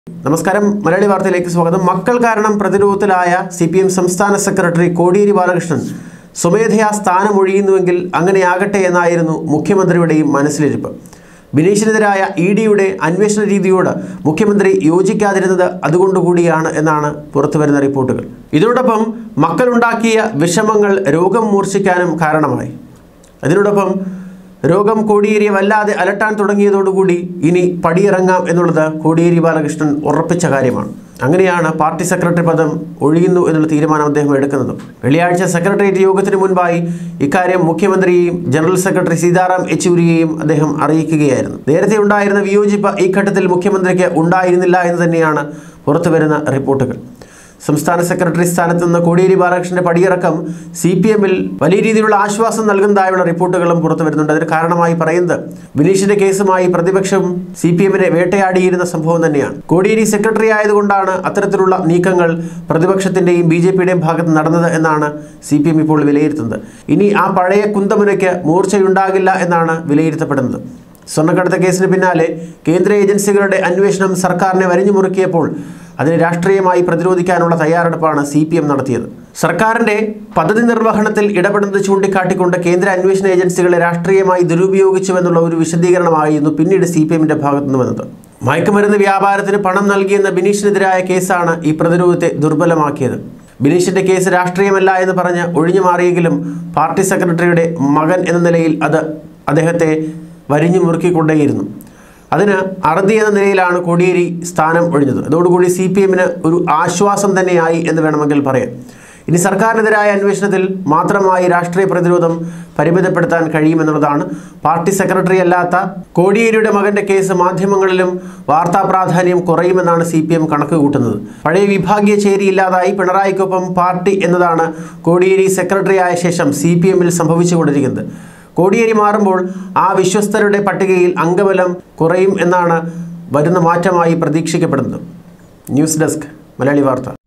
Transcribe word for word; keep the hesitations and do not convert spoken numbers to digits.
നമസ്കാരം മലയാളി വാർത്തയിലേക്ക് സ്വാഗതം. മക്കൾ കാരണം പ്രതിരോധത്തിലായ സി പി എം സംസ്ഥാന സെക്രട്ടറി കോടിയേരി ബാലകൃഷ്ണൻ സ്വമേധയാ സ്ഥാനമൊഴിയുന്നുവെങ്കിൽ അങ്ങനെയാകട്ടെ എന്നായിരുന്നു മുഖ്യമന്ത്രിയുടെയും മനസ്സിലിരിപ്പ്. ബിനീഷിനെതിരായ ഇ ഡിയുടെ അന്വേഷണ രീതിയോട് മുഖ്യമന്ത്രി യോജിക്കാതിരുന്നത് അതുകൊണ്ടുകൂടിയാണ് എന്നാണ് പുറത്തുവരുന്ന റിപ്പോർട്ടുകൾ. ഇതിനോടൊപ്പം മക്കളുണ്ടാക്കിയ വിഷമങ്ങൾ രോഗം മൂർച്ഛിക്കാനും കാരണമായി. അതിനോടൊപ്പം രോഗം കോടിയേരിയെ വല്ലാതെ അലട്ടാൻ തുടങ്ങിയതോടുകൂടി ഇനി പടിയിറങ്ങാം എന്നുള്ളത് കോടിയേരി ബാലകൃഷ്ണൻ ഉറപ്പിച്ച കാര്യമാണ്. അങ്ങനെയാണ് പാർട്ടി സെക്രട്ടറി പദം ഒഴിയുന്നു എന്നുള്ള തീരുമാനം അദ്ദേഹം എടുക്കുന്നത്. വെള്ളിയാഴ്ച സെക്രട്ടേറിയറ്റ് യോഗത്തിന് മുൻപായി ഇക്കാര്യം മുഖ്യമന്ത്രിയെയും ജനറൽ സെക്രട്ടറി സീതാറാം യെച്ചൂരിയെയും അദ്ദേഹം അറിയിക്കുകയായിരുന്നു. നേരത്തെ ഉണ്ടായിരുന്ന വിയോജിപ്പ് ഈ ഘട്ടത്തിൽ മുഖ്യമന്ത്രിക്ക് ഉണ്ടായിരുന്നില്ല എന്ന് തന്നെയാണ് പുറത്തുവരുന്ന റിപ്പോർട്ടുകൾ. സംസ്ഥാന സെക്രട്ടറി സ്ഥാനത്ത് നിന്ന് കോടിയേരി ബാലകൃഷ്ണന്റെ പടിയിറക്കം സി പി എമ്മിൽ വലിയ രീതിയിലുള്ള ആശ്വാസം നൽകുന്നതായുള്ള റിപ്പോർട്ടുകളും പുറത്തു വരുന്നുണ്ട്. അതിന് കാരണമായി പറയുന്നത് ബിനീഷിന്റെ കേസുമായി പ്രതിപക്ഷം സി പി എമ്മിനെ വേട്ടയാടിയിരുന്ന സംഭവം തന്നെയാണ്. കോടിയേരി സെക്രട്ടറി ആയതുകൊണ്ടാണ് അത്തരത്തിലുള്ള നീക്കങ്ങൾ പ്രതിപക്ഷത്തിന്റെയും ബി ജെ പിയുടെയും ഭാഗത്ത് നടന്നത് എന്നാണ് സി പി എം ഇപ്പോൾ വിലയിരുത്തുന്നത്. ഇനി ആ പഴയ കുന്തമുനയ്ക്ക് മൂർച്ചയുണ്ടാകില്ല എന്നാണ് വിലയിരുത്തപ്പെടുന്നത്. സ്വർണ്ണക്കടത്ത് കേസിന് പിന്നാലെ കേന്ദ്ര ഏജൻസികളുടെ അന്വേഷണം സർക്കാരിനെ വരിഞ്ഞു മുറുക്കിയപ്പോൾ അതിനെ രാഷ്ട്രീയമായി പ്രതിരോധിക്കാനുള്ള തയ്യാറെടുപ്പാണ് സി പി എം നടത്തിയത്. സർക്കാരിന്റെ പദ്ധതി നിർവഹണത്തിൽ ഇടപെടുന്നത് ചൂണ്ടിക്കാട്ടിക്കൊണ്ട് കേന്ദ്ര അന്വേഷണ ഏജൻസികളെ രാഷ്ട്രീയമായി ദുരുപയോഗിച്ചുവെന്നുള്ള ഒരു വിശദീകരണമായിരുന്നു പിന്നീട് സി പി എമ്മിന്റെ ഭാഗത്തുനിന്ന് വന്നത്. മയക്കുമരുന്ന് വ്യാപാരത്തിന് പണം നൽകിയെന്ന ബിനീഷിനെതിരായ കേസാണ് ഈ പ്രതിരോധത്തെ ദുർബലമാക്കിയത്. ബിനീഷിന്റെ കേസ് രാഷ്ട്രീയമല്ല എന്ന് പറഞ്ഞ് ഒഴിഞ്ഞു മാറിയെങ്കിലും പാർട്ടി സെക്രട്ടറിയുടെ മകൻ എന്ന നിലയിൽ അത് അദ്ദേഹത്തെ വരിഞ്ഞു മുറുക്കിക്കൊണ്ടേയിരുന്നു. അതിന് അറുതി എന്ന നിലയിലാണ് കോടിയേരി സ്ഥാനം ഒഴിഞ്ഞത്. അതോടുകൂടി സി പി എമ്മിന് ഒരു ആശ്വാസം തന്നെയായി എന്ന് വേണമെങ്കിൽ പറയാം. ഇനി സർക്കാരിനെതിരായ അന്വേഷണത്തിൽ മാത്രമായി രാഷ്ട്രീയ പ്രതിരോധം പരിമിതപ്പെടുത്താൻ കഴിയുമെന്നുള്ളതാണ്. പാർട്ടി സെക്രട്ടറി അല്ലാത്ത കോടിയേരിയുടെ മകന്റെ കേസ് മാധ്യമങ്ങളിലും വാർത്താ പ്രാധാന്യം കുറയുമെന്നാണ് സി പി എം കണക്ക് കൂട്ടുന്നത്. പഴയ വിഭാഗീയ ചേരി ഇല്ലാതായി പിണറായിക്കൊപ്പം പാർട്ടി എന്നതാണ് കോടിയേരി സെക്രട്ടറി ആയ ശേഷം സി പി എമ്മിൽ സംഭവിച്ചുകൊണ്ടിരിക്കുന്നത്. കോടിയേരി മാറുമ്പോൾ ആ വിശ്വസ്തരുടെ പട്ടികയിൽ അംഗബലം കുറയും എന്നാണ് വരുന്ന മാറ്റമായി പ്രതീക്ഷിക്കപ്പെടുന്നത്. ന്യൂസ് ഡെസ്ക് മലയാളി വാർത്ത.